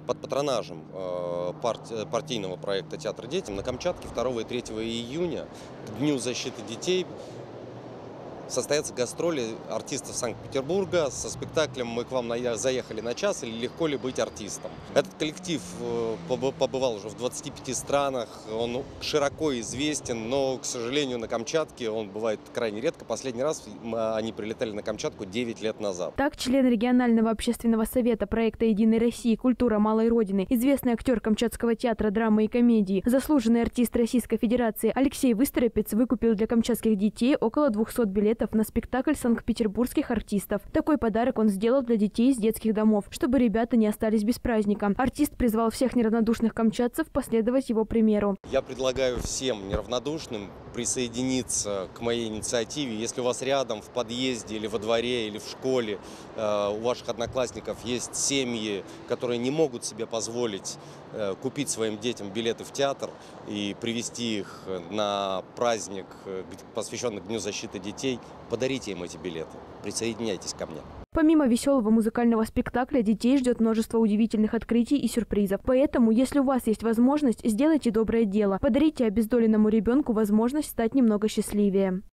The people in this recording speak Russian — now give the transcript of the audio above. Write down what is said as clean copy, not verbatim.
под патронажем партийного проекта «Театр детям» на Камчатке 2 и 3 июня к Дню защиты детей состоятся гастроли артистов Санкт-Петербурга со спектаклем «Мы к вам заехали на час» или «Легко ли быть артистом?». Этот коллектив побывал уже в 25 странах, он широко известен, но, к сожалению, на Камчатке он бывает крайне редко. Последний раз они прилетали на Камчатку 9 лет назад. Так, член регионального общественного совета проекта «Единой России. Культура малой Родины», известный актер Камчатского театра драмы и комедии, заслуженный артист Российской Федерации Алексей Выстропец выкупил для камчатских детей около 200 билетов на спектакль санкт-петербургских артистов. Такой подарок он сделал для детей из детских домов, чтобы ребята не остались без праздника. Артист призвал всех неравнодушных камчатцев последовать его примеру. Я предлагаю всем неравнодушным присоединиться к моей инициативе. Если у вас рядом, в подъезде или во дворе, или в школе у ваших одноклассников есть семьи, которые не могут себе позволить купить своим детям билеты в театр и привезти их на праздник, посвященный Дню защиты детей, подарите им эти билеты. Присоединяйтесь ко мне. Помимо веселого музыкального спектакля, детей ждет множество удивительных открытий и сюрпризов. Поэтому, если у вас есть возможность, сделайте доброе дело. Подарите обездоленному ребенку возможность стать немного счастливее.